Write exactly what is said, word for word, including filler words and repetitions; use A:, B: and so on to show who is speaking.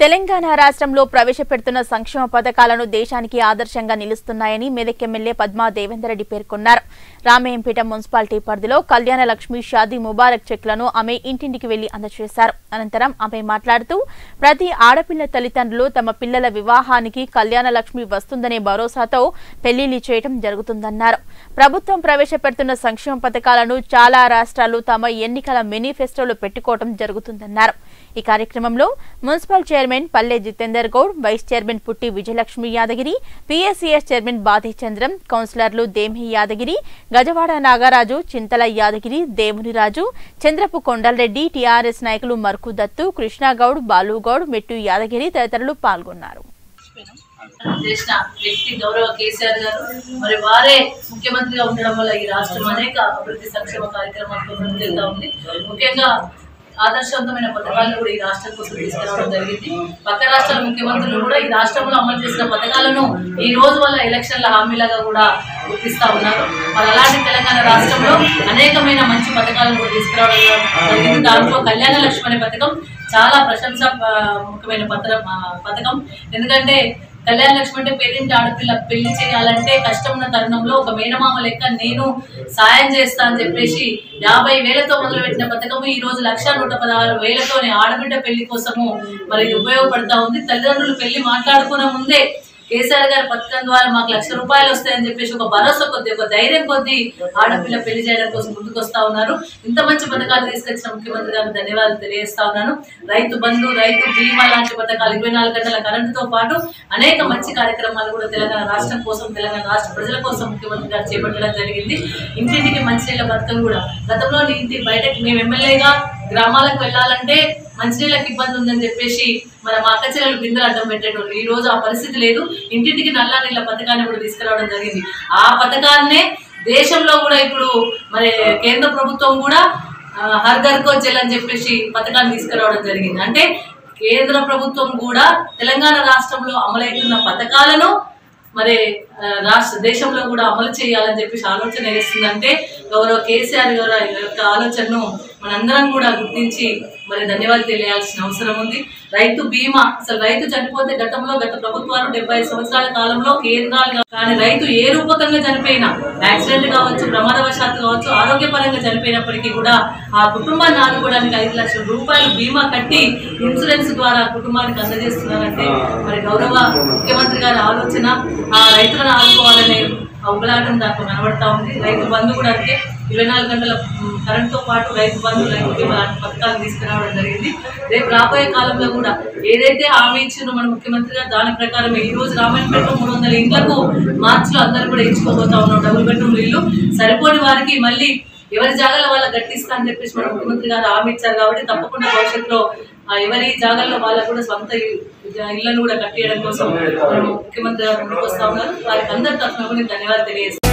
A: తెలంగాణ రాష్ట్రంలో ప్రవేశపెడుతున్న సంక్షేమ పథకాలను దేశానికి ఆదర్శంగా నిలుస్తున్నాయని మెదక్ ఎమ్మెల్యే పద్మా దేవేందర్ రెడ్డి పేర్కొన్నారు. రామేయంపేట మున్సిపాలిటీ పరిధిలో కళ్యాణ లక్ష్మి షాదీ ముబారక్ చెక్లను ఆమె ఇంటింటికి వెళ్లి అందజేశారు. అనంతరం ఆమె మాట్లాడుతూ ప్రతి ఆడపిల్ల తల్లిదండ్రులు తమ పిల్లల వివాహానికి కళ్యాణ లక్ష్మి వస్తుందనే భరోసాతో పెళ్లిళ్లు చేయడం జరుగుతుందన్నారు. ప్రభుత్వం ప్రవేశపెడుతున్న సంక్షేమ పథకాలను చాలా రాష్ట్రాలు తమ ఎన్నికల మేనిఫెస్టోలో పెట్టుకోవడం జరుగుతుందన్నారు. ఈ కార్యక్రమంలో మున్సిపల్ చైర్మన్ పల్లె Jitender Goud, vice chairman Putti Vijayalakshmi Yadagiri, PSCS chairman Badhi Chandram, కౌన్సిలర్లు దేమి యాదగిరి, గజవాడ నాగరాజు, చింతల యాదగిరి, దేవునిరాజు, చంద్రపు కొండలరెడ్డి, టీఆర్ఎస్ నాయకులు మర్కు దత్తు, కృష్ణగౌడ్, బాలుగౌడ్, మెట్టు యాదగిరి తదితరులు పాల్గొన్నారు.
B: చేసిన వ్యక్తి గౌరవ కేసీఆర్ గారు మరి వారే ముఖ్యమంత్రిగా ఉండడం వల్ల ఈ రాష్ట్రం అనేక అభివృద్ధి సంక్షేమ కార్యక్రమాలతో ముందుకెళ్తా ఉంది. ముఖ్యంగా ఆదర్శవంతమైన పథకాలను కూడా ఈ రాష్ట్రం కోసం తీసుకురావడం జరిగింది. పక్క రాష్ట్రాల ముఖ్యమంత్రులు కూడా ఈ రాష్ట్రంలో అమలు చేసిన పథకాలను ఈ రోజు వల్ల ఎలక్షన్ల హామీలుగా కూడా గుర్తిస్తా ఉన్నారు. మరి అలాంటి తెలంగాణ రాష్ట్రంలో అనేకమైన మంచి పథకాలను కూడా తీసుకురావడం జరిగింది. దాంట్లో కళ్యాణ లక్ష్మి అనే పథకం చాలా ప్రశంసాత్మకమైన పథకం. ఎందుకంటే కళ్యాణ లక్ష్మి అంటే పేరింటి ఆడపిల్ల పెళ్లి చేయాలంటే కష్టం ఉన్న తరుణంలో ఒక మేనమామ లెక్క నేను సాయం చేస్తా అని చెప్పేసి యాభై వేలతో మొదలుపెట్టిన పథకము ఈ రోజు లక్ష నూట పదహారు వేలతోనే ఆడబిడ్డ పెళ్లి కోసము మరి ఇది ఉపయోగపడతా ఉంది. తల్లిదండ్రులు పెళ్లి మాట్లాడుకునే ముందే కేసీఆర్ గారి పథకం ద్వారా మాకు లక్ష రూపాయలు వస్తాయని చెప్పేసి ఒక భరోసా కొద్ది ఒక ధైర్యం కొద్ది ఆడపిల్ల పెళ్లి చేయడం కోసం ముందుకు వస్తా ఉన్నారు. ఇంత మంచి పథకాలు తీసుకొచ్చిన ముఖ్యమంత్రి గారికి ధన్యవాదాలు తెలియజేస్తా ఉన్నాను. రైతు బంధు, రైతు బీమా లాంటి పథకాలు, ఇరవై నాలుగు గంటల కరెంటుతో పాటు అనేక మంచి కార్యక్రమాలు కూడా తెలంగాణ రాష్ట్రం కోసం, తెలంగాణ రాష్ట్ర ప్రజల కోసం ముఖ్యమంత్రి గారు చేపట్టడం జరిగింది. ఇంటింటికి మంచినీళ్ళ పథకం కూడా గతంలో ఇంటి బయటకు మేము ఎమ్మెల్యేగా గ్రామాలకు వెళ్ళాలంటే మంచినీళ్ళకి ఇబ్బంది ఉందని చెప్పేసి మరి మా అక్క చెల్లెలు బిందెలు అడ్డం పెట్టేటోళ్ళు. ఈ రోజు ఆ పరిస్థితి లేదు. ఇంటింటికి నల్లా నీళ్ళ పథకాన్ని కూడా తీసుకురావడం జరిగింది. ఆ పథకాన్నే దేశంలో కూడా ఇప్పుడు మరి కేంద్ర ప్రభుత్వం కూడా హర్ ఘర్ కో జల్ అని చెప్పేసి పథకాన్ని తీసుకురావడం జరిగింది. అంటే కేంద్ర ప్రభుత్వం కూడా తెలంగాణ రాష్ట్రంలో అమలవుతున్న పథకాలను మరి రాష్ట్ర దేశంలో కూడా అమలు చేయాలని చెప్పేసి ఆలోచన వేస్తుందంటే గౌరవ కేసీఆర్ గారి యొక్క ఆలోచనను మనందరం కూడా గుర్తించి మరి ధన్యవాదాలు తెలియాల్సిన అవసరం ఉంది. రైతు బీమా, అసలు రైతు చనిపోతే గతంలో గత ప్రభుత్వాలు డెబ్బై సంవత్సరాల కాలంలో కేంద్రాలు కానీ రైతు ఏ రూపకంగా చనిపోయినా, యాక్సిడెంట్ కావచ్చు, ప్రమాదవశాత్తు కావచ్చు, ఆరోగ్యపరంగా చనిపోయినప్పటికీ కూడా ఆ కుటుంబాన్ని ఆదుకోవడానికి ఐదు లక్షల రూపాయలు బీమా కట్టి ఇన్సూరెన్స్ ద్వారా కుటుంబానికి అందజేస్తున్నారంటే మరి గౌరవ ముఖ్యమంత్రి గారి ఆలోచన ఆ రైతులను ఆదుకోవాలనే ఉబలాటం దాంట్లో కనబడతా ఉంది. రైతు బంధు కూడా అంటే ఇరవై నాలుగు గంటల కరెంట్తో పాటు రైతు బంధు, రైతు బీమా లాంటి పథకాలు తీసుకురావడం జరిగింది. రేపు రాబోయే కాలంలో కూడా ఏదైతే హామీ ఇచ్చిందో మన ముఖ్యమంత్రి గారు దాని ప్రకారం ఈ రోజు రామాయణపేటలో మూడు వందల ఇళ్లకు మార్చిలో అందరూ కూడా ఇచ్చుకోబోతా ఉన్నాం. డబుల్ బెడ్రూమ్ ఇల్లు సరిపోని వారికి మళ్ళీ ఎవరి జాగాలో వాళ్ళకి గట్టిస్తా అని చెప్పేసి మన ముఖ్యమంత్రి గారు హామీ ఇచ్చారు. కాబట్టి తప్పకుండా భవిష్యత్తులో ఎవరి జాగాల్లో వాళ్ళకు కూడా సొంత ఇళ్లను కూడా కట్టేయడం కోసం ముఖ్యమంత్రి గారు ముందుకు వస్తా ఉన్నారు. వారికి అందరి తరఫున ధన్యవాదాలు తెలియజేస్తారు.